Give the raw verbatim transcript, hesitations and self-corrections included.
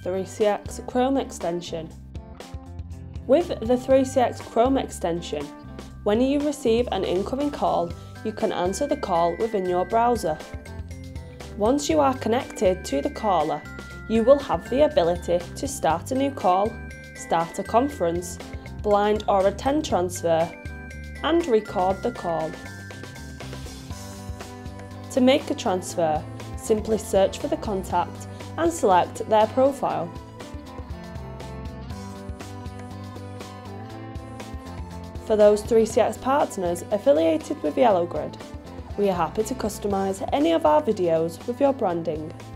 three C X Chrome extension. With the three C X Chrome extension, when you receive an incoming call, you can answer the call within your browser. Once you are connected to the caller, you will have the ability to start a new call, start a conference, blind or attend transfer, and record the call. To make a transfer, simply search for the contact and select their profile. For those three C X partners affiliated with Yellow Grid, we are happy to customise any of our videos with your branding.